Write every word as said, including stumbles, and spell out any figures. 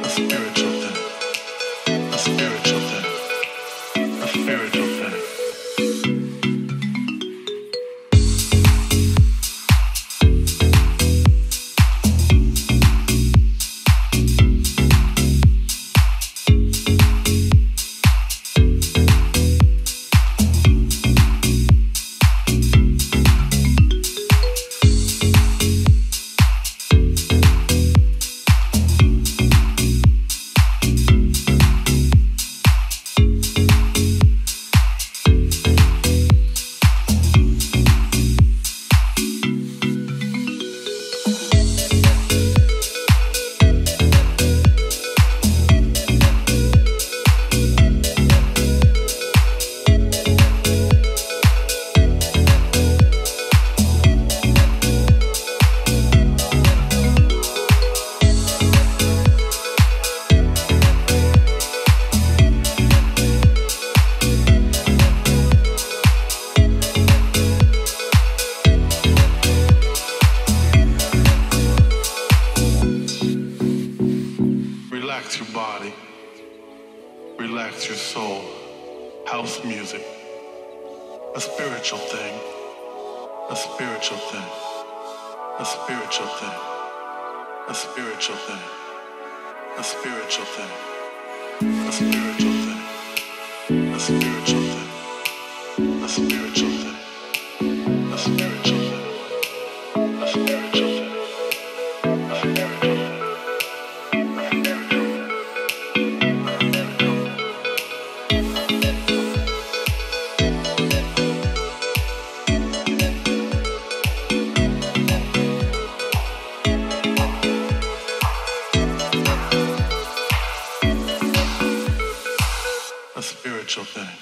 spiritual thing. A spiritual thing. A spiritual thing. Relax your body, relax your soul. House music, a spiritual thing, a spiritual thing, a spiritual thing, a spiritual thing, a spiritual thing, a spiritual thing, a spiritual thing, a spiritual thing, a spiritual thing, a spiritual thing. A spiritual thing.